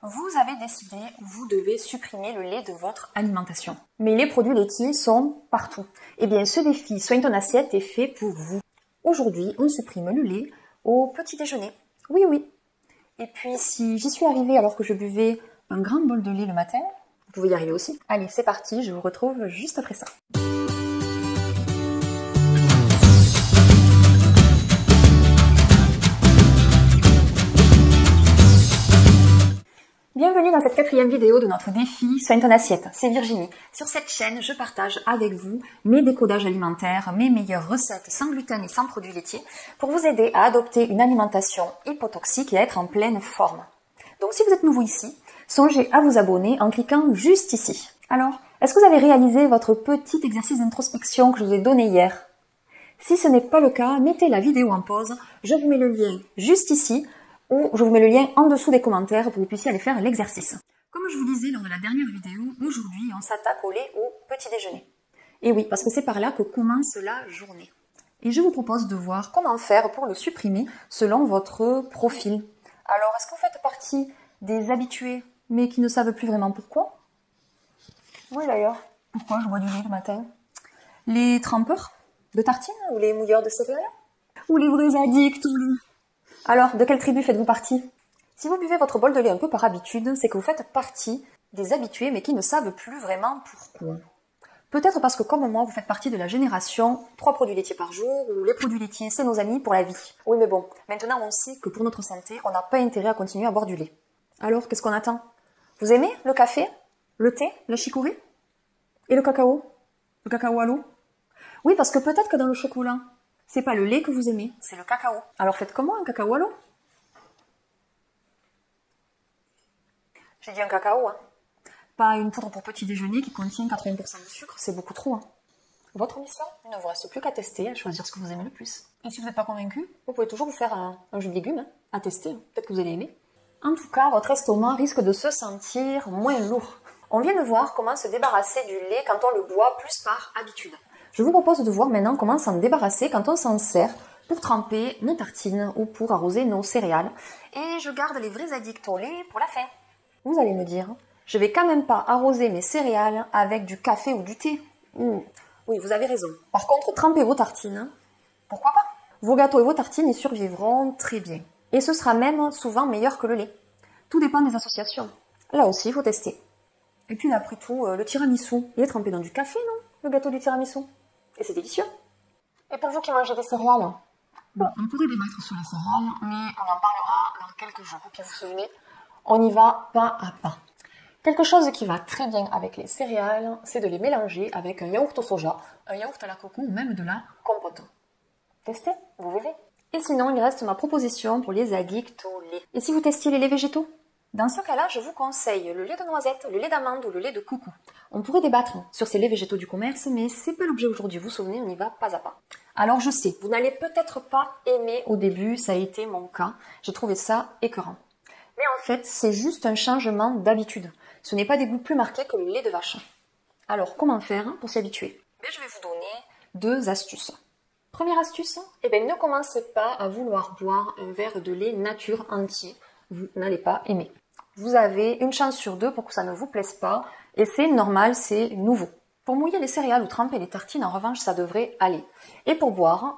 vous avez décidé, vous devez supprimer le lait de votre alimentation. Mais les produits laitiers sont partout. Eh bien, ce défi Soigne ton assiette est fait pour vous. Aujourd'hui, on supprime le lait au petit déjeuner. Oui, oui. Et puis, si j'y suis arrivée alors que je buvais un grand bol de lait le matin, vous pouvez y arriver aussi. Allez, c'est parti, je vous retrouve juste après ça. Bienvenue dans cette 4e vidéo de notre défi Soigne ton assiette. C'est Virginie. Sur cette chaîne, je partage avec vous mes décodages alimentaires, mes meilleures recettes sans gluten et sans produits laitiers pour vous aider à adopter une alimentation hypotoxique et à être en pleine forme. Donc si vous êtes nouveau ici, songez à vous abonner en cliquant juste ici. Alors, est-ce que vous avez réalisé votre petit exercice d'introspection que je vous ai donné hier? Si ce n'est pas le cas, mettez la vidéo en pause, je vous mets le lien juste ici, ou je vous mets le lien en dessous des commentaires pour que vous puissiez aller faire l'exercice. Comme je vous disais lors de la dernière vidéo, aujourd'hui on s'attaque au lait au petit déjeuner. Et oui, parce que c'est par là que commence la journée. Et je vous propose de voir comment faire pour le supprimer selon votre profil. Alors, est-ce que vous faites partie des habitués, mais qui ne savent plus vraiment pourquoi? Oui d'ailleurs. Pourquoi je bois du lait le matin? Les trempeurs de tartines ou les mouilleurs de céréales? Ou les vrais addicts ou les... Alors, de quelle tribu faites-vous partie? Si vous buvez votre bol de lait un peu par habitude, c'est que vous faites partie des habitués mais qui ne savent plus vraiment pourquoi. Peut-être parce que comme moi, vous faites partie de la génération 3 produits laitiers par jour ou les produits laitiers, c'est nos amis pour la vie. Oui mais bon, maintenant on sait que pour notre santé, on n'a pas intérêt à continuer à boire du lait. Alors, qu'est-ce qu'on attend? Vous aimez le café, le thé, la chicorée? Et le cacao? Le cacao à l'eau? Oui, parce que peut-être que dans le chocolat, c'est pas le lait que vous aimez, c'est le cacao. Alors faites comment un cacao à l'eau? J'ai dit un cacao, hein. Pas une poudre pour petit déjeuner qui contient 80% de sucre, c'est beaucoup trop. Hein. Votre mission, il ne vous reste plus qu'à tester, à choisir ce que vous aimez le plus. Et si vous n'êtes pas convaincu, vous pouvez toujours vous faire un jus de légumes, hein, à tester, hein. Peut-être que vous allez aimer. En tout cas, votre estomac risque de se sentir moins lourd. On vient de voir comment se débarrasser du lait quand on le boit plus par habitude. Je vous propose de voir maintenant comment s'en débarrasser quand on s'en sert pour tremper nos tartines ou pour arroser nos céréales. Et je garde les vrais addicts au lait pour la fin. Vous allez me dire, je vais quand même pas arroser mes céréales avec du café ou du thé. Oui, vous avez raison. Par contre, trempez vos tartines, pourquoi pas? Vos gâteaux et vos tartines y survivront très bien. Et ce sera même souvent meilleur que le lait. Tout dépend des associations. Là aussi, il faut tester. Et puis après tout, le tiramisu, il est trempé dans du café, non? Le gâteau du tiramisu. Et c'est délicieux. Et pour vous qui mangez des céréales, bon, on pourrait débattre sur les céréales, mais on en parlera dans quelques jours. Puis vous vous souvenez, on y va pas à pas. Quelque chose qui va très bien avec les céréales, c'est de les mélanger avec un yaourt au soja, un yaourt à la coco ou même de la compote. Testez, vous verrez. Et sinon, il reste ma proposition pour les addicts au lait. Et si vous testiez les laits végétaux? Dans ce cas-là, je vous conseille le lait de noisette, le lait d'amande ou le lait de coucou. On pourrait débattre sur ces laits végétaux du commerce, mais c'est pas l'objet aujourd'hui, vous vous souvenez, on y va pas à pas. Alors je sais, vous n'allez peut-être pas aimer au début, ça a été mon cas, j'ai trouvé ça écœurant. Mais en fait, c'est juste un changement d'habitude. Ce n'est pas des goûts plus marqués que le lait de vache. Alors, comment faire pour s'y habituer? Je vais vous donner 2 astuces. Première astuce, ne commencez pas à vouloir boire un verre de lait nature entier. Vous n'allez pas aimer. Vous avez une chance sur 2 pour que ça ne vous plaise pas, et c'est normal, c'est nouveau. Pour mouiller les céréales ou tremper les tartines, en revanche, ça devrait aller. Et pour boire,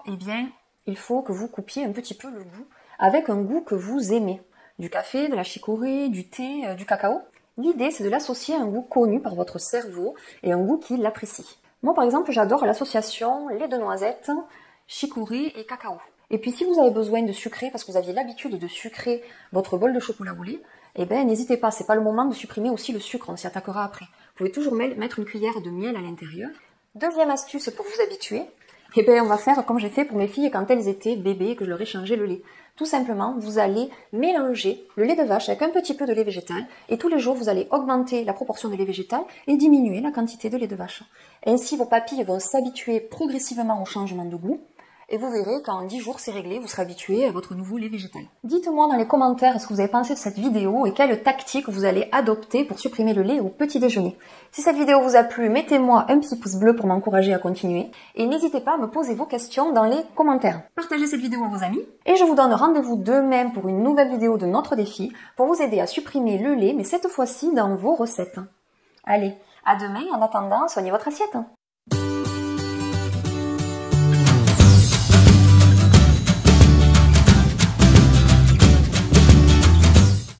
il faut que vous coupiez un petit peu le goût avec un goût que vous aimez. Du café, de la chicorée, du thé, du cacao. L'idée, c'est de l'associer à un goût connu par votre cerveau et un goût qui l'apprécie. Moi, par exemple, j'adore l'association lait de noisette, chicorée et cacao. Et puis, si vous avez besoin de sucrer, parce que vous aviez l'habitude de sucrer votre bol de chocolat au lait, n'hésitez pas, c'est pas le moment de supprimer aussi le sucre, on s'y attaquera après. Vous pouvez toujours mettre une cuillère de miel à l'intérieur. Deuxième astuce pour vous habituer, on va faire comme j'ai fait pour mes filles quand elles étaient bébés et que je leur ai changé le lait. Tout simplement, vous allez mélanger le lait de vache avec un petit peu de lait végétal et tous les jours, vous allez augmenter la proportion de lait végétal et diminuer la quantité de lait de vache. Ainsi, vos papilles vont s'habituer progressivement au changement de goût Et vous verrez qu'en 10 jours c'est réglé, vous serez habitué à votre nouveau lait végétal. Dites-moi dans les commentaires ce que vous avez pensé de cette vidéo et quelle tactique vous allez adopter pour supprimer le lait au petit déjeuner. Si cette vidéo vous a plu, mettez-moi un petit pouce bleu pour m'encourager à continuer. Et n'hésitez pas à me poser vos questions dans les commentaires. Partagez cette vidéo à vos amis. Et je vous donne rendez-vous demain pour une nouvelle vidéo de notre défi pour vous aider à supprimer le lait, mais cette fois-ci dans vos recettes. Allez, à demain, en attendant, soignez votre assiette.